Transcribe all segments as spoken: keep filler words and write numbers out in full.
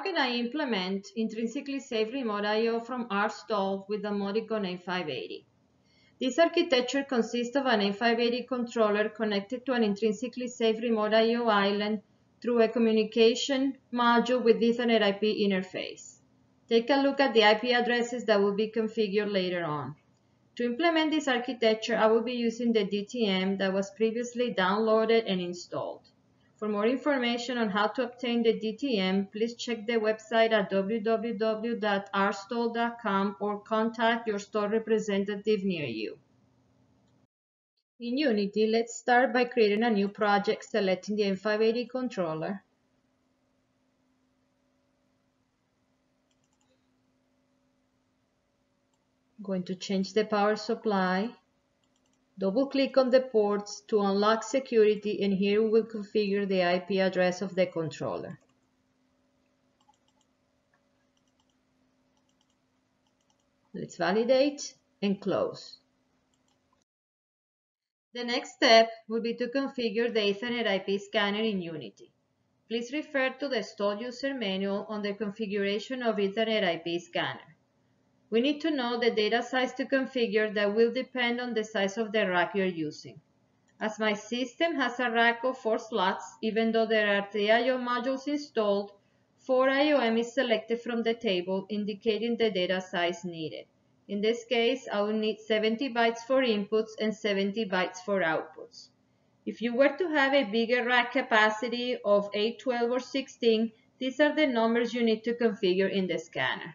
can I implement intrinsically safe remote I O from rstall with the Modicon M five eighty? This architecture consists of an M five eighty controller connected to an intrinsically safe remote I O island through a communication module with Ethernet I P interface. Take a look at the I P addresses that will be configured later on. To implement this architecture, I will be using the D T M that was previously downloaded and installed. For more information on how to obtain the D T M, please check the website at w w w dot rstall dot com or contact your store representative near you. In Unity, let's start by creating a new project, selecting the M five eighty controller. I'm going to change the power supply. Double-click on the ports to unlock security, and here we will configure the I P address of the controller. Let's validate and close. The next step will be to configure the Ethernet I P scanner in Unity. Please refer to the installed user manual on the configuration of Ethernet I P scanner. We need to know the data size to configure that will depend on the size of the rack you're using. As my system has a rack of four slots, even though there are three I O modules installed, four I O M is selected from the table, indicating the data size needed. In this case, I will need seventy bytes for inputs and seventy bytes for outputs. If you were to have a bigger rack capacity of eight, twelve, or sixteen, these are the numbers you need to configure in the scanner.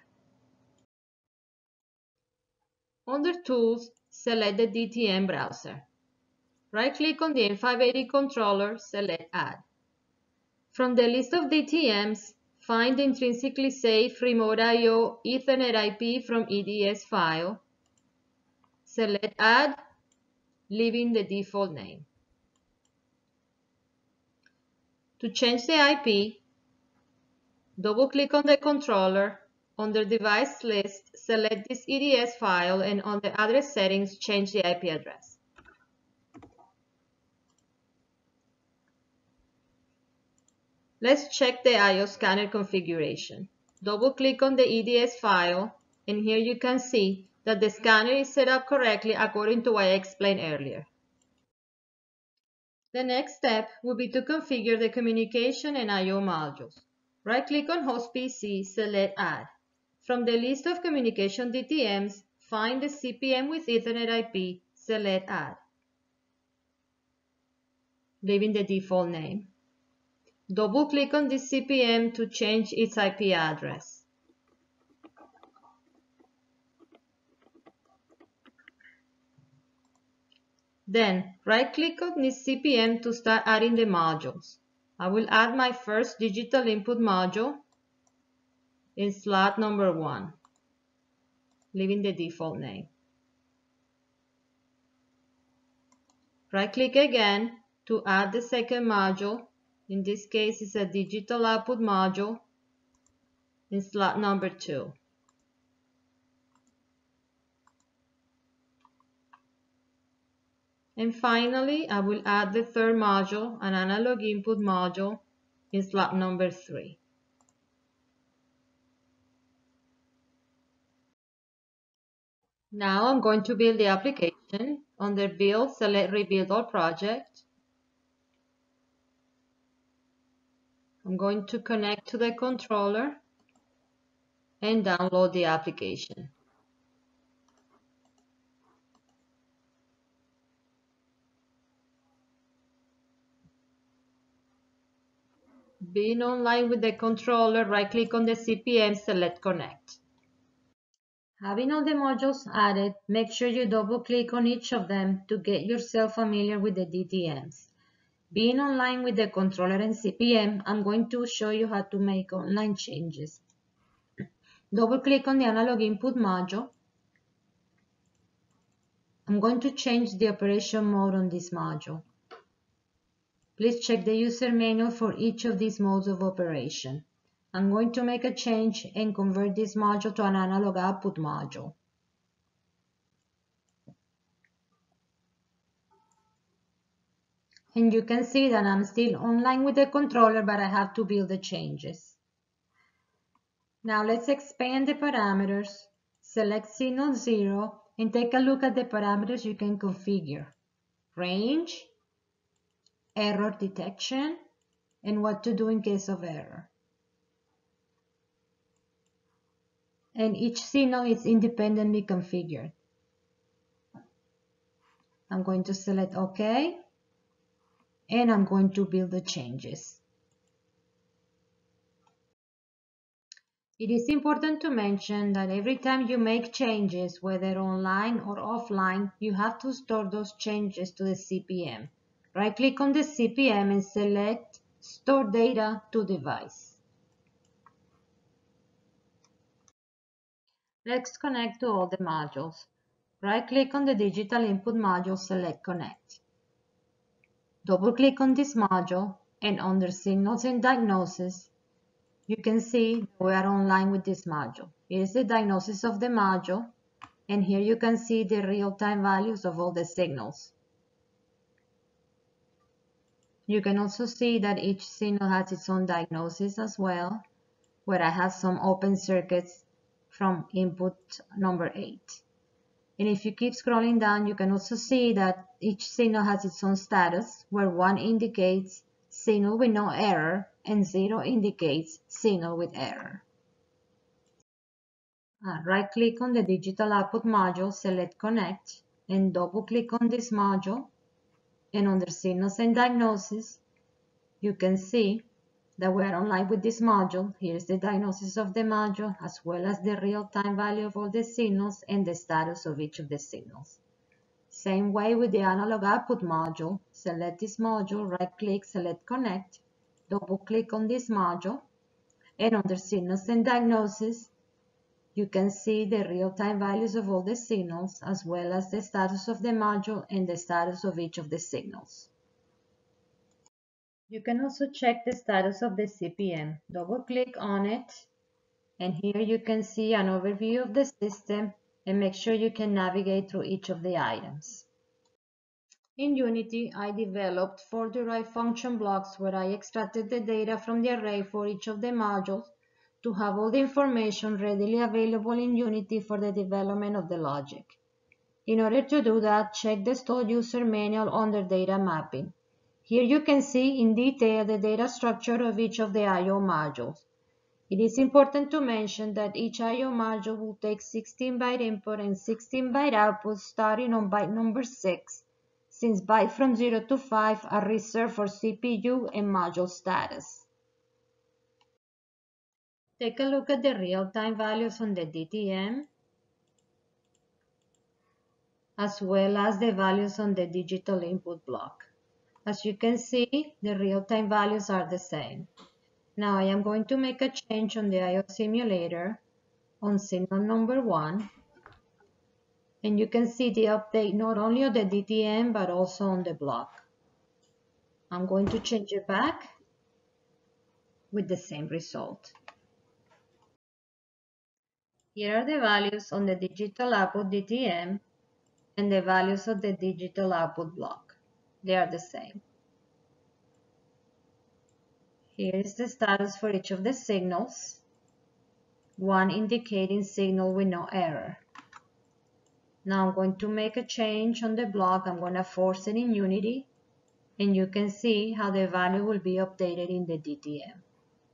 Under Tools, select the D T M browser. Right-click on the M five eighty controller, select Add. From the list of D T Ms, find the intrinsically safe Remote I O Ethernet I P from E D S file. Select Add, leaving the default name. To change the I P, double-click on the controller. Under Device List, select this E D S file, and on the address settings, change the I P address. Let's check the I O scanner configuration. Double-click on the E D S file, and here you can see that the scanner is set up correctly according to what I explained earlier. The next step will be to configure the communication and I O modules. Right-click on Host P C, select Add. From the list of communication D T Ms, find the C P M with Ethernet I P, select Add, leaving the default name. Double-click on this C P M to change its I P address. Then, right-click on this C P M to start adding the modules. I will add my first digital input module in slot number one, leaving the default name. Right-click again to add the second module. In this case, it's a digital output module in slot number two. And finally, I will add the third module, an analog input module, in slot number three. Now I'm going to build the application. Under Build, select Rebuild All Project. I'm going to connect to the controller and download the application. Being online with the controller, right-click on the C P M, select Connect. Having all the modules added, make sure you double-click on each of them to get yourself familiar with the D T Ms. Being online with the controller and C P M, I'm going to show you how to make online changes. Double-click on the analog input module. I'm going to change the operation mode on this module. Please check the user manual for each of these modes of operation. I'm going to make a change and convert this module to an analog output module. And you can see that I'm still online with the controller, but I have to build the changes. Now let's expand the parameters. Select signal zero and take a look at the parameters you can configure. Range, error detection, and what to do in case of error. And each signal is independently configured. I'm going to select OK, and I'm going to build the changes. It is important to mention that every time you make changes, whether online or offline, you have to store those changes to the C P M. Right-click on the C P M and select Store Data to Device. Let's connect to all the modules. Right-click on the Digital Input module, select Connect. Double-click on this module, and under Signals and Diagnosis, you can see we are online with this module. Here is the diagnosis of the module, and here you can see the real-time values of all the signals. You can also see that each signal has its own diagnosis as well, where I have some open circuits from input number eight. And if you keep scrolling down, you can also see that each signal has its own status, where one indicates signal with no error and zero indicates signal with error. Uh, right-click on the digital output module, select Connect, and double-click on this module. And under Signals and Diagnosis, you can see that we are online with this module. Here's the diagnosis of the module, as well as the real-time value of all the signals and the status of each of the signals. Same way with the analog output module. Select this module, right-click, select Connect, double-click on this module, and under Signals and Diagnosis, you can see the real-time values of all the signals, as well as the status of the module and the status of each of the signals. You can also check the status of the C P M. Double-click on it, and here you can see an overview of the system, and make sure you can navigate through each of the items. In Unity, I developed four derived function blocks where I extracted the data from the array for each of the modules to have all the information readily available in Unity for the development of the logic. In order to do that, check the Stored User Manual under Data Mapping. Here you can see in detail the data structure of each of the I O modules. It is important to mention that each I O module will take sixteen byte input and sixteen byte output starting on byte number six, since bytes from zero to five are reserved for C P U and module status. Take a look at the real-time values on the D T M, as well as the values on the digital input block. As you can see, the real-time values are the same. Now I am going to make a change on the I O simulator on signal number one, and you can see the update not only on the D T M but also on the block. I'm going to change it back with the same result. Here are the values on the digital output D T M and the values of the digital output block. They are the same. Here is the status for each of the signals, one indicating signal with no error. Now I'm going to make a change on the block. I'm going to force it in Unity, and you can see how the value will be updated in the D T M.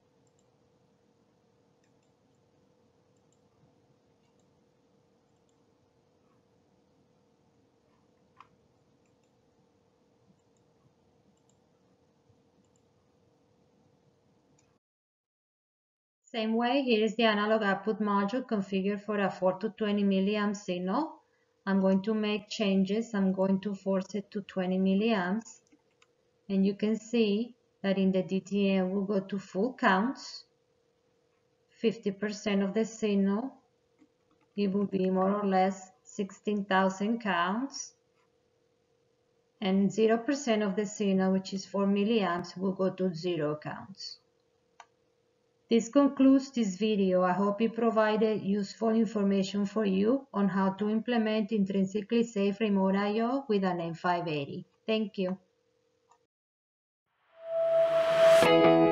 Same way, here is the analog output module configured for a four to twenty milliamp signal. I'm going to make changes. I'm going to force it to twenty milliamps. And you can see that in the D T M we'll go to full counts. fifty percent of the signal, it will be more or less sixteen thousand counts. And zero percent of the signal, which is four milliamps, will go to zero counts. This concludes this video. I hope it provided useful information for you on how to implement intrinsically safe remote I O with an M five eighty. Thank you.